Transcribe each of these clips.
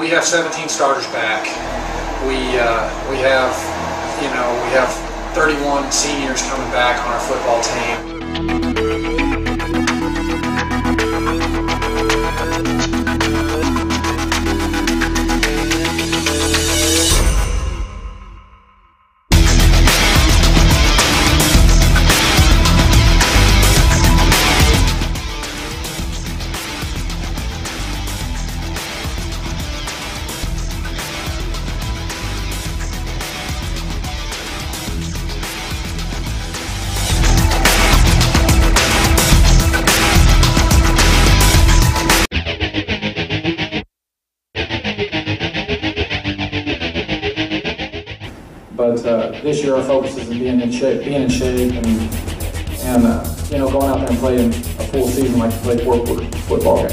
we have 17 starters back. We have 31 seniors coming back on our football team. But this year our focus is in being in shape, and going out there and playing a full season like you play corporate football.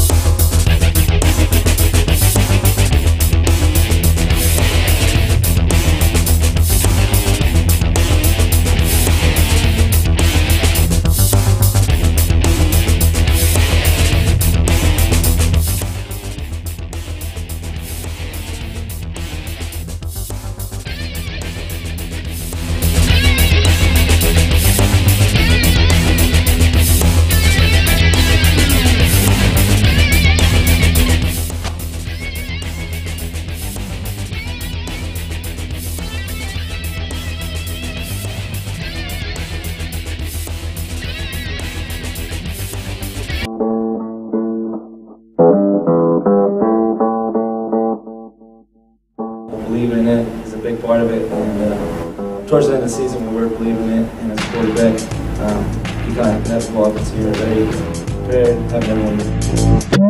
Believing in it is a big part of it, and towards the end of the season when we're believing in it, and as a quarterback, you kind of have to go up into your very have everyone.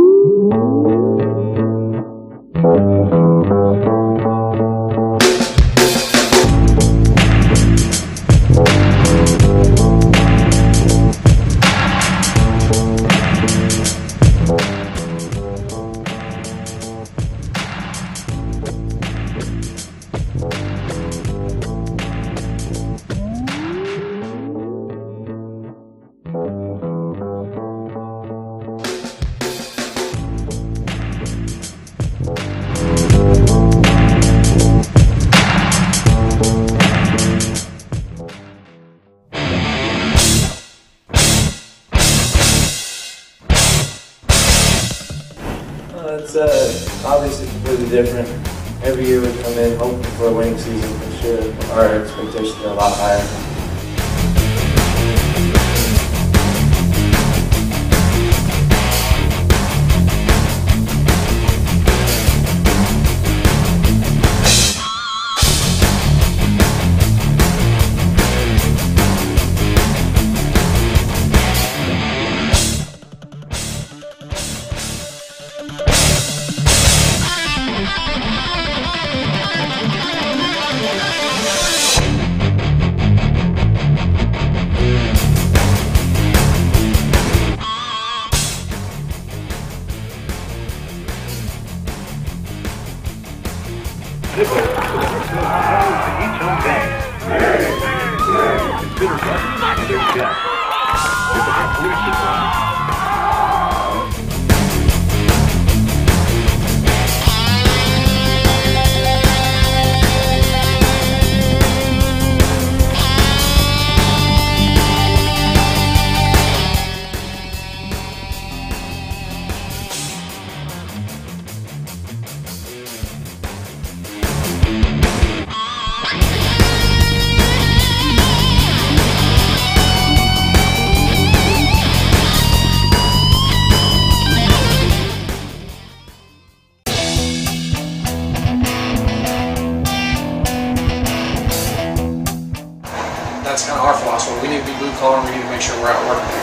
It's obviously completely different. Every year we come in hoping for a winning season for sure. Our expectations are a lot higher. That's kind of our philosophy. We need to be blue collar and we need to make sure we're out working.